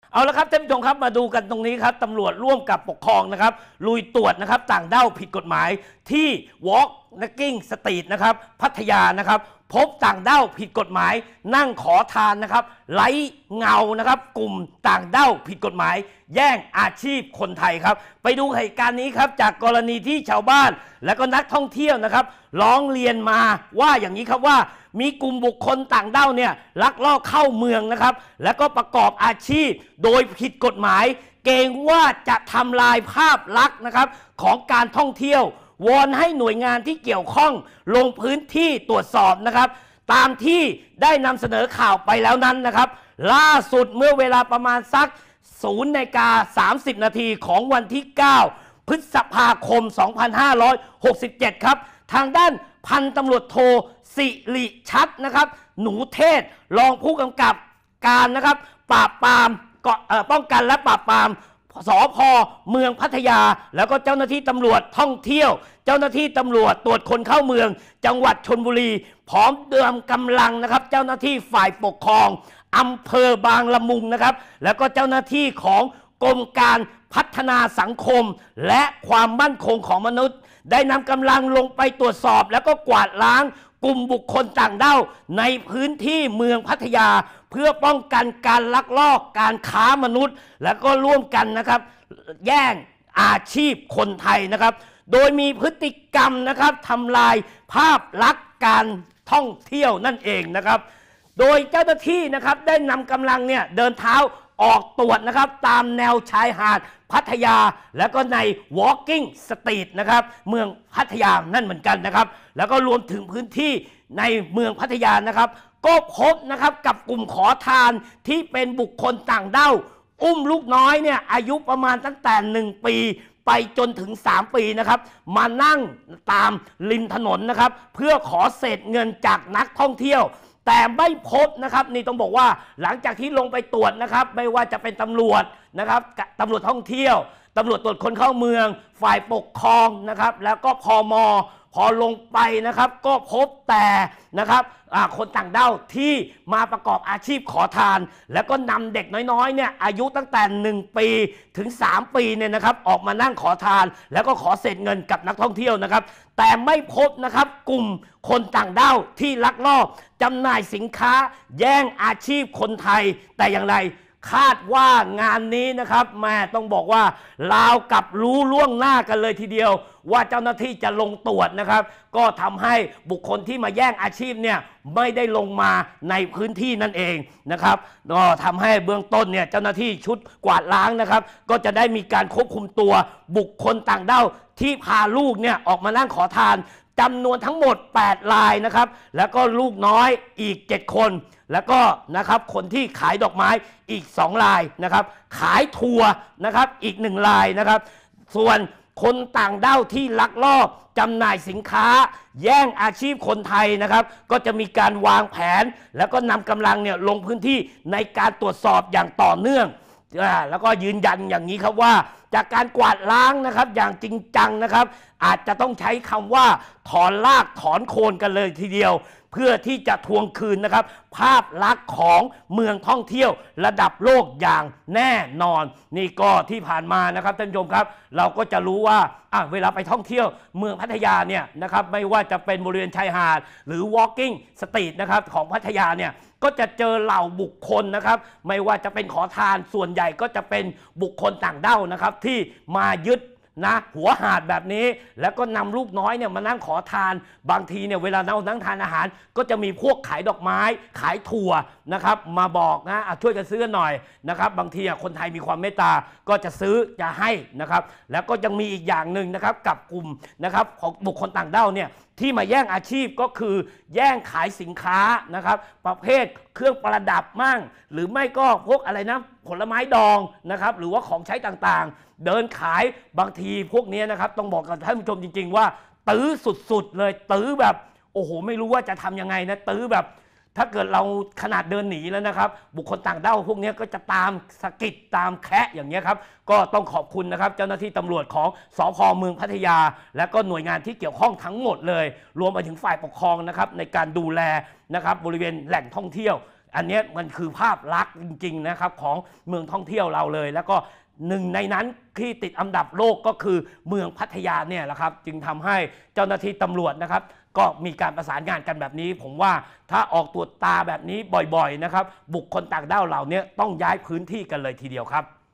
เอาละครับท่านผู้ชมครับมาดูกันตรงนี้ครับตำรวจร่วมกับปกครองนะครับลุยตรวจนะครับต่างด้าวผิดกฎหมายที่ Walking Street นะครับพัทยานะครับพบต่างด้าวผิดกฎหมายนั่งขอทานนะครับไร้เงานะครับกลุ่มต่างด้าวผิดกฎหมายแย่งอาชีพคนไทยครับไปดูเหตุการณ์นี้ครับจากกรณีที่ชาวบ้านและก็นักท่องเที่ยวนะครับร้องเรียนมาว่าอย่างนี้ครับว่ามีกลุ่มบุคคลต่างด้าวเนี่ยลักลอบเข้าเมืองนะครับแล้วก็ประกอบอาชีพโดยผิดกฎหมายเกรงว่าจะทำลายภาพลักษณ์นะครับของการท่องเที่ยววอนให้หน่วยงานที่เกี่ยวข้องลงพื้นที่ตรวจสอบนะครับตามที่ได้นำเสนอข่าวไปแล้วนั้นนะครับล่าสุดเมื่อเวลาประมาณสัก0:30 นาทีของวันที่ 9 พฤษภาคม 2567 ครับทางด้านพันตำรวจโทสิริชัดนะครับหนูเทศรองผู้กำกับการนะครับปราบปรามป้องกันและปราบปรามสภ.เมืองพัทยาแล้วก็เจ้าหน้าที่ตำรวจท่องเที่ยวเจ้าหน้าที่ตำรวจตรวจคนเข้าเมืองจังหวัดชลบุรีพร้อมเดิมกำลังนะครับเจ้าหน้าที่ฝ่ายปกครองอำเภอบางละมุงนะครับแล้วก็เจ้าหน้าที่ของกรมการพัฒนาสังคมและความมั่นคงของมนุษย์ได้นำกำลังลงไปตรวจสอบแล้วก็กวาดล้างกลุ่มบุคคลต่างด้าวในพื้นที่เมืองพัทยาเพื่อป้องกันการลักลอบการค้ามนุษย์แล้วก็ร่วมกันนะครับแย่งอาชีพคนไทยนะครับโดยมีพฤติกรรมนะครับทำลายภาพลักษณ์การท่องเที่ยวนั่นเองนะครับโดยเจ้าหน้าที่นะครับได้นำกำลังเนี่ยเดินเท้าออกตรวจนะครับตามแนวชายหาดพัทยาแล้วก็ใน Walking Street นะครับเมืองพัทยานั่นเหมือนกันนะครับแล้วก็รวมถึงพื้นที่ในเมืองพัทยานะครับก็พบนะครับกับกลุ่มขอทานที่เป็นบุคคลต่างด้าวอุ้มลูกน้อยเนี่ยอายุประมาณตั้งแต่1 ปีไปจนถึง3 ปีนะครับมานั่งตามริมถนนนะครับเพื่อขอเศษเงินจากนักท่องเที่ยวแต่ไม่พบนะครับนี่ต้องบอกว่าหลังจากที่ลงไปตรวจนะครับไม่ว่าจะเป็นตำรวจนะครับตำรวจท่องเที่ยวตำรวจตรวจคนเข้าเมืองฝ่ายปกครองนะครับแล้วก็พม.พอลงไปนะครับก็พบแต่นะครับคนต่างด้าวที่มาประกอบอาชีพขอทานแล้วก็นำเด็กน้อยๆเนี่ยอายุตั้งแต่1 ปีถึง3 ปีเนี่ยนะครับออกมานั่งขอทานแล้วก็ขอเศษเงินกับนักท่องเที่ยวนะครับแต่ไม่พบนะครับกลุ่มคนต่างด้าวที่ลักลอบจำหน่ายสินค้าแย่งอาชีพคนไทยแต่อย่างไรคาดว่างานนี้นะครับแม่ต้องบอกว่าลาวกับรู้ล่วงหน้ากันเลยทีเดียวว่าเจ้าหน้าที่จะลงตรวจนะครับก็ทำให้บุคคลที่มาแย่งอาชีพเนี่ยไม่ได้ลงมาในพื้นที่นั่นเองนะครับก็ทำให้เบื้องต้นเนี่ยเจ้าหน้าที่ชุดกวาดล้างนะครับก็จะได้มีการควบคุมตัวบุคคลต่างด้าวที่พาลูกเนี่ยออกมานั่งขอทานจำนวนทั้งหมด8 รายนะครับแล้วก็ลูกน้อยอีก7 คนแล้วก็นะครับคนที่ขายดอกไม้อีก2 รายนะครับขายทัวร์นะครับอีก1 รายนะครับส่วนคนต่างด้าวที่ลักลอบจำหน่ายสินค้าแย่งอาชีพคนไทยนะครับก็จะมีการวางแผนแล้วก็นำกำลังเนี่ยลงพื้นที่ในการตรวจสอบอย่างต่อเนื่องแล้วก็ยืนยันอย่างนี้ครับว่าจากการกวาดล้างนะครับอย่างจริงจังนะครับอาจจะต้องใช้คำว่าถอนรากถอนโคนกันเลยทีเดียวเพื่อที่จะทวงคืนนะครับภาพลักษณ์ของเมืองท่องเที่ยวระดับโลกอย่างแน่นอนนี่ก็ที่ผ่านมานะครับท่านผู้ชมครับเราก็จะรู้ว่าเวลาไปท่องเที่ยวเมืองพัทยาเนี่ยนะครับไม่ว่าจะเป็นบริเวณชายหาดหรือ Walking Street นะครับของพัทยาเนี่ยก็จะเจอเหล่าบุคคลนะครับไม่ว่าจะเป็นขอทานส่วนใหญ่ก็จะเป็นบุคคลต่างด้าวนะครับที่มายึดนะหัวหาดแบบนี้แล้วก็นำลูกน้อยเนี่ยมานั่งขอทานบางทีเนี่ยเวลานั่งทานอาหารก็จะมีพวกขายดอกไม้ขายถั่วนะครับมาบอกนะช่วยกันซื้อหน่อยนะครับบางทีคนไทยมีความเมตตาก็จะซื้อจะให้นะครับแล้วก็ยังมีอีกอย่างหนึ่งนะครับกับกลุ่มนะครับของบุคคลต่างด้าวเนี่ยที่มาแย่งอาชีพก็คือแย่งขายสินค้านะครับประเภทเครื่องประดับมั่งหรือไม่ก็พวกอะไรนะผลไม้ดองนะครับหรือว่าของใช้ต่างๆเดินขายบางทีพวกนี้นะครับต้องบอกกับท่านผู้ชมจริงๆว่าตื้อสุดๆเลยตื้อแบบโอ้โหไม่รู้ว่าจะทำยังไงนะตื้อแบบถ้าเกิดเราขนาดเดินหนีแล้วนะครับบุคคลต่างด้าวพวกนี้ก็จะตามสะกิดตามแคะอย่างนี้ครับก็ต้องขอบคุณนะครับเจ้าหน้าที่ตำรวจของสภ.เมืองพัทยาและก็หน่วยงานที่เกี่ยวข้องทั้งหมดเลยรวมไปถึงฝ่ายปกครองนะครับในการดูแลนะครับบริเวณแหล่งท่องเที่ยวอันนี้มันคือภาพลักษณ์จริงๆนะครับของเมืองท่องเที่ยวเราเลยแล้วก็หนึ่งในนั้นที่ติดอันดับโลกก็คือเมืองพัทยาเนี่ยแหละครับจึงทำให้เจ้าหน้าที่ตำรวจนะครับก็มีการประสานงานกันแบบนี้ผมว่าถ้าออกตรวจตาแบบนี้บ่อยๆนะครับบุคคลต่างด้าวเหล่านี้ต้องย้ายพื้นที่กันเลยทีเดียวครับ